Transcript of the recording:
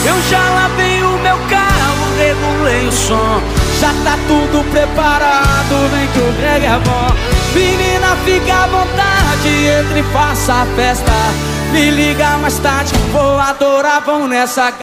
Eu já lavei o meu carro, regulei o som, já tá tudo preparado, vem que o brega é bom. Menina, fica à vontade, entre e faça a festa. Me liga mais tarde, vou adorar, vão nessa.